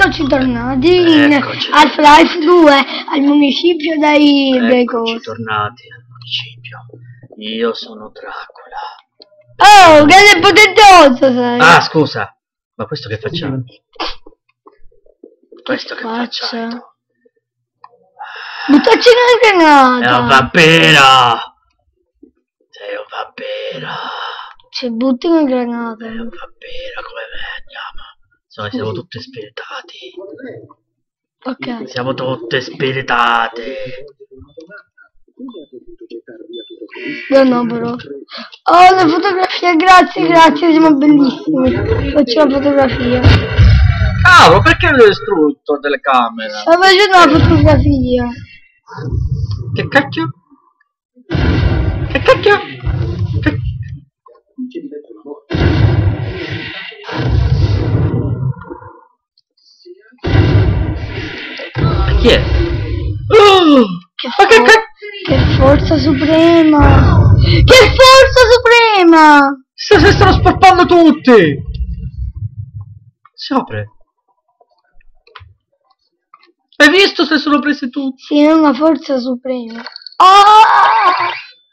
Eccoci tornati in Eccoci. Half-Life 2 al municipio dei Eccoci Cosi. tornati al municipio. Io sono Dracula. Oh, che sei potentioso sei! Ah, scusa, ma questo che facciamo? Questo che Faccia. facciamo? Buttaci una È un granata! vampiro! Sei un vampiro! Ci butti una granata. Sei un vampiro come me, andiamo. Siamo tutti spiritati. Ok. Siamo tutte spiritate. Io no però. Oh, le fotografie, grazie, grazie, siamo bellissimi. Faccio la fotografia. Cavolo, perché l'ho distrutto delle camere? Sto facendo la fotografia. Che cacchio? Che cacchio? Che... Chi è? Che forza suprema! Che forza suprema! Si stanno sporcando tutti! Si apre. Hai visto se sono presi tutti? Sì, è una forza suprema. Ah!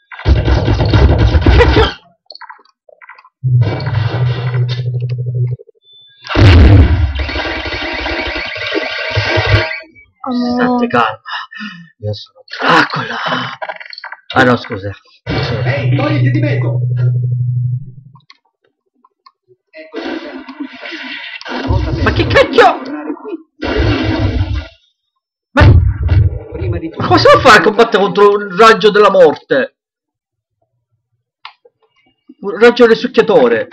State calma. Io sono Dracula. Ah no, scusa. Ehi, togliti di mezzo! Ma che cacchio? Ma cosa fa a combattere contro un raggio della morte? Un raggio risucchiatore.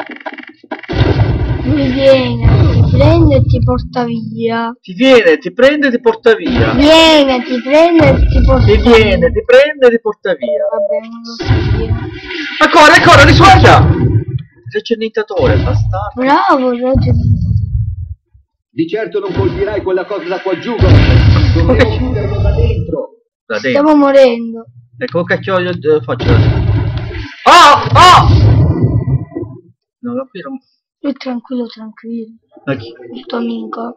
Mi viene, ti prende e ti porta via. Ti viene, ti prende e ti porta via. Viene, ti prende e ti porta Ti via. viene, ti prende e ti porta via. Vabbè, non lo so dire. Ancora, risucchia! Regeneratore, bastardo. Bravo, ragionamento. Di certo non colpirai quella cosa da qua giù, dovevo chiuderlo da dentro. Da dentro. Stiamo morendo. Ecco, cacchio io faccio. Oh! No, ma qui non... Lui tranquillo, tranquillo. Ma chi? Il tuo amico.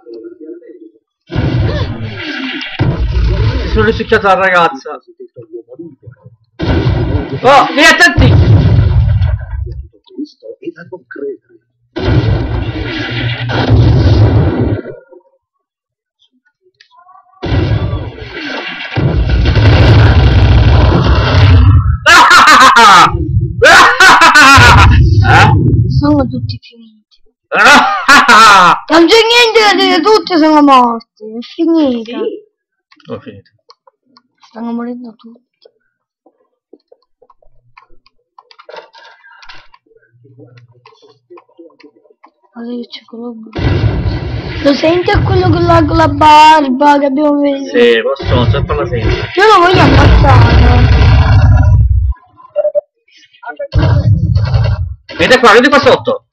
Mi sono risucchiata la ragazza. Oh, vieni attenti! E da non credere. Sono tutti finiti. Non c'è niente da dire, tutti sono morti. È finita. Ho finito. Stanno morendo tutti. Guarda che c'è quello. Lo senti a quello con la barba che abbiamo visto? Sì, posso sempre la sento. Io lo voglio ammazzare. Vedi qua sotto.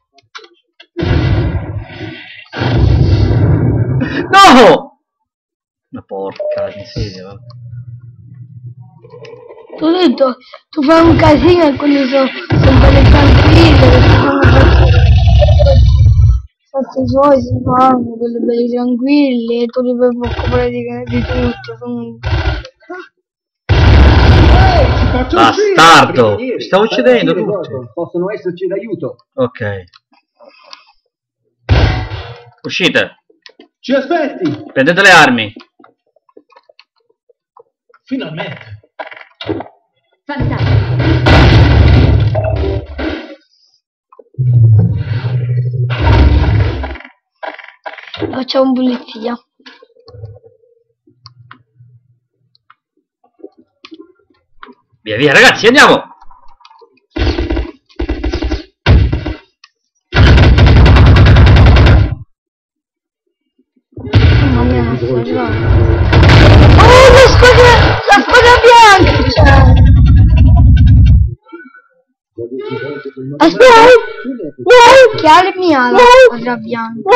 No! Una porca miseria. Ti ho detto, tu fai un casino e quelli sono belle tranquille, perché sono fatti i suoi, si fanno, quelli belli tranquilli, e tu li puoi preoccupare di tutto. Sono... Bastardo! Mi sta uccidendo tutti. Possono esserci d'aiuto. Ok. Uscite. Ci aspetti! Prendete le armi. Finalmente! Fantastico. Facciamo pulizia. Via, ragazzi, andiamo! Mamma mia, non sto arrivando. Oh, la squadra bianca c'è! Aspetta! Chiarami la squadra bianca.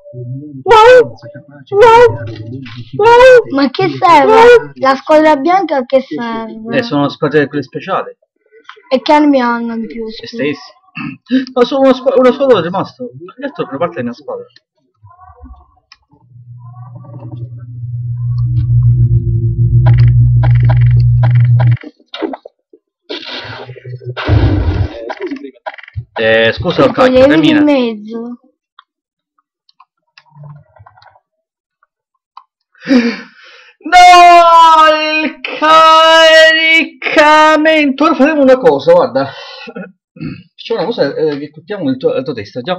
Ma che serve? La squadra bianca a che serve? Sono squadre quelle speciali. E che armi hanno in più? Se stessi. Ma solo una squadra è rimasto. Ho detto che una parte della mia squadra. Scusa, Ti cacchio, levi in termina. mezzo. No, il caricamento. Ora faremo una cosa, guarda. C'è una cosa che colpiamo la tua testa, già.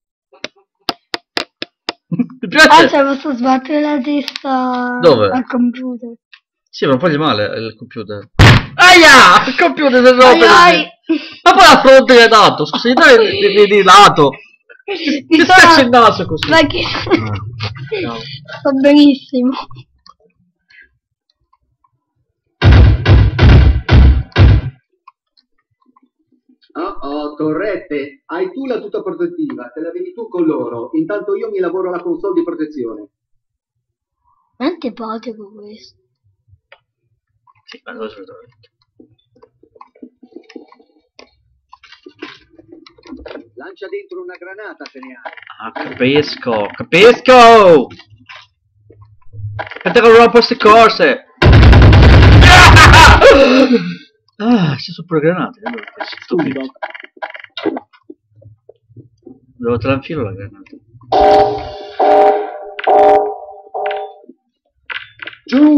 Mi piace? Cioè posso sbattere la testa Dove? al computer. Sì, ma non fagli male il computer. Aia! Il computer si è rotto. Ai. Ma poi la fronte che hai dato. Scusa, gli dai di lato. Ti spacci il naso così. Ma che... No. Sto benissimo. Oh, Torrette, hai tu la tuta protettiva, te la vedi tu con loro, intanto io mi lavoro alla console di protezione. È antipatico questo. Sì, ma lo assolutamente. Lancia dentro una granata se ne hai. Ah, capisco, capisco! Aspetta che non rompo queste corse! Ah, ci sono pure granate, allora, che stupido. Devo te la infilo la granata. Giù!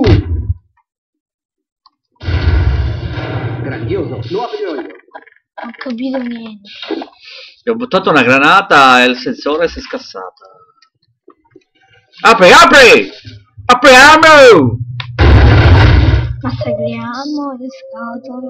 Grandioso, lo aprirò io. Non ho capito niente. Gli ho buttato una granata e il sensore si è scassato. Apri, apri! Apriamo! Massacriamo le scatole.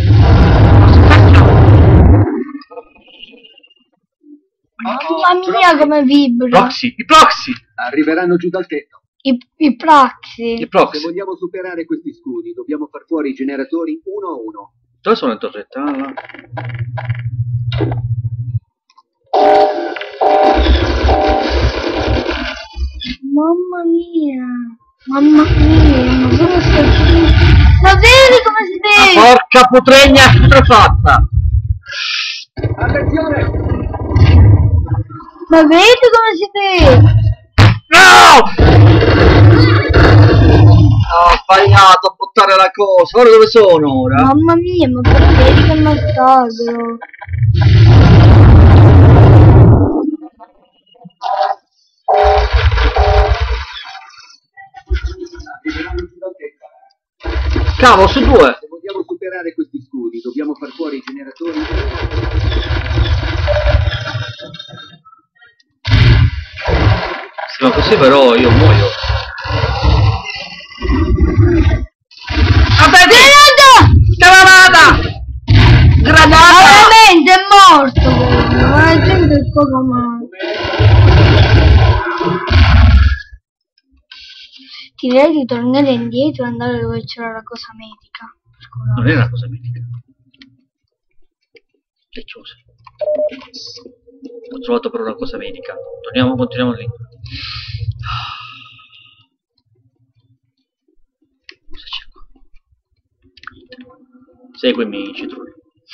Mamma mia come vibra. Proxy, i proxy! Arriveranno giù dal tetto. I praxi. I Se proxy. vogliamo superare questi scudi, dobbiamo far fuori i generatori uno a uno. Dove sono le torrette? Ah, là. Mamma mia. Mamma mia. Ma come sta qui? Ma vedi come si vede? Porca putregna fatta! Attenzione! Ma vedi come si vede? No! Ho sbagliato a buttare la cosa. Ora dove sono ora? Mamma mia, ma però vedi che massacro. Arriveranno giù dal tetto. Cavolo, su due! Se vogliamo superare questi scudi, dobbiamo far fuori i generatori. Sì, ma così però io muoio. Aspetta! Granata! Granata! Veramente è morto. Ma è sempre il poco male. Ti direi di tornare indietro e andare dove c'era la cosa medica. Non è una cosa mitica. Che chiusa. Ho trovato però una cosa medica. Continuiamo lì. Cosa c'è qua? Seguimi, Citrullo.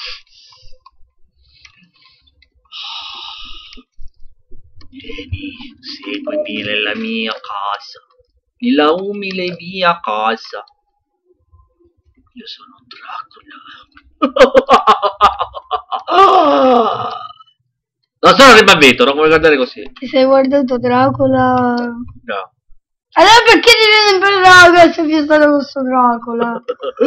Vieni, seguimi nella mia casa. Nella umile mia casa. Io sono Dracula. Non sono rimbambito, non vuoi guardare così. Ti sei guardato Dracula? No. Allora perché ti viene sempre Dracula se vi stato questo Dracula?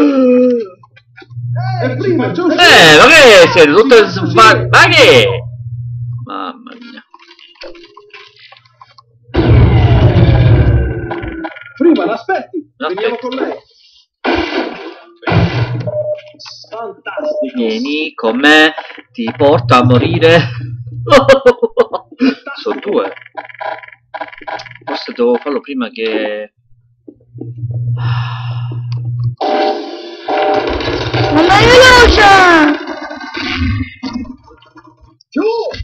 Prima, giusto? Ma che siete tutte ma che? Mamma mia. Prima, l'aspetti. L'aspetti. Veniamo con lei. Fantastico. Vieni con me, ti porto a morire. Sono due. Forse devo farlo prima che... Mamma veloce! Giù!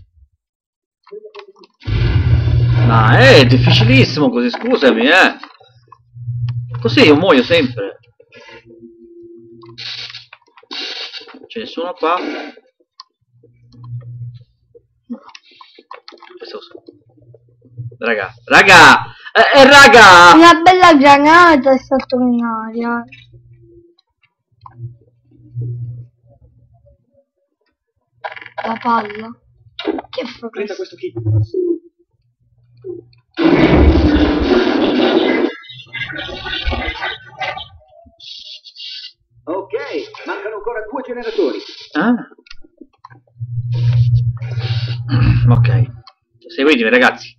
Ma è difficilissimo così, scusami, Così io muoio sempre. C'è nessuno qua? Raga, raga! Raga! Una bella granata è salto in aria. La palla. schifo Prenda questo. questo kit. Ok, mancano ancora 2 generatori. Ah. Ok. Seguitemi, ragazzi.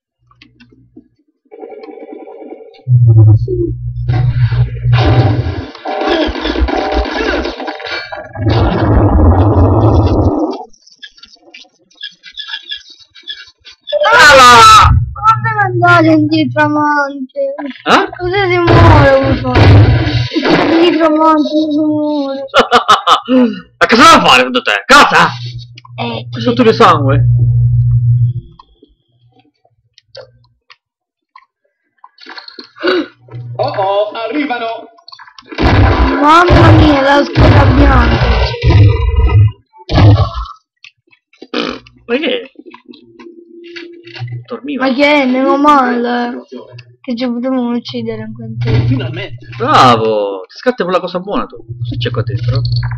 Ah! Non deve andare indietro avanti. Eh? Così si muore uno. Indietro avanti si muore. Ma cosa va a fare secondo te? Cosa? Sotto il sangue? Oh, arrivano! Mamma mia, la scuola bianca. Ma che è? Dormiva. Ma che è? Meno male. Che ci potevo uccidere in quel tempo. Finalmente! Bravo! Ti scatta quella cosa buona tu. Cosa c'è qua dentro?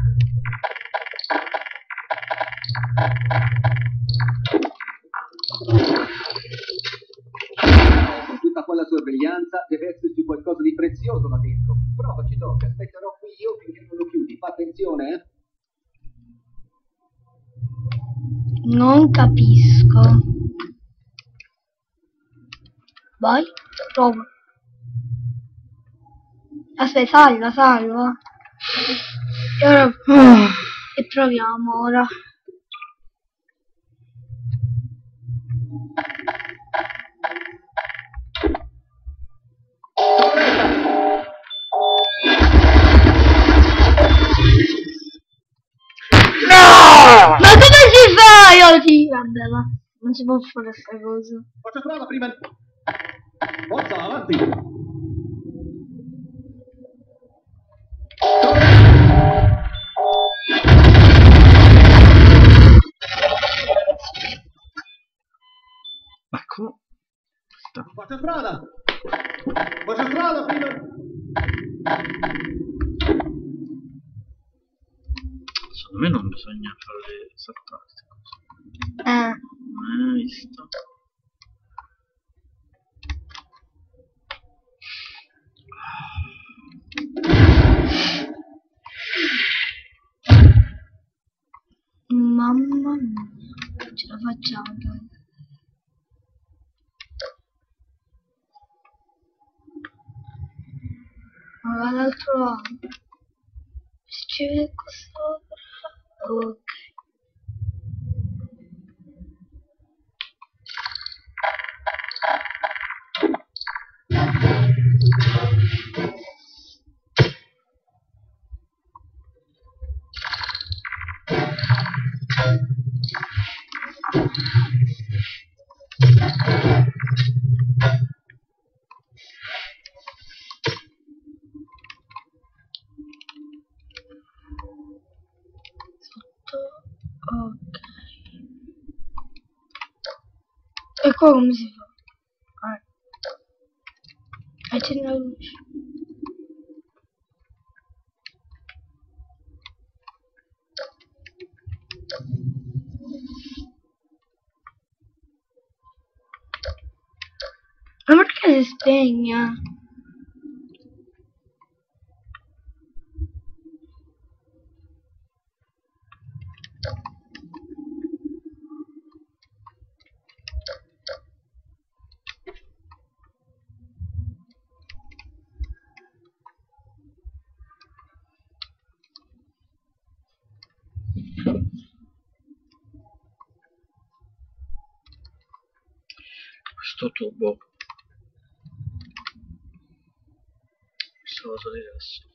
Con tutta quella sorveglianza deve esserci qualcosa di prezioso là dentro. Provaci, Doc, aspetterò qui io finché non lo chiudi. Fa attenzione, eh? Non capisco. Vai, prova. Aspetta, salva. E ora... E proviamo ora. No! Ma cosa ci fai? Oggi? Vabbè, va. Non si può fare questa cosa. Faccia prova prima. Forza, avanti! Ma come? Faccia strada! Faccia strada prima! Secondo me non bisogna farle saltare queste cose. Visto. Mamma mia, ce la facciamo, dai. Ma va dall'altro lato. Ci vede qua sopra. Ok. Ok. E qua come si fa? Accendi la luce. Ma perché si spegne? Questo tubo. Questa cosa di adesso.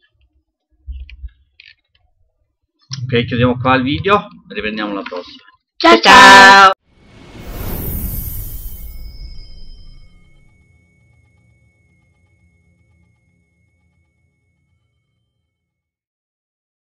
Ok, chiudiamo qua il video e riprendiamo la prossima. Ciao ciao!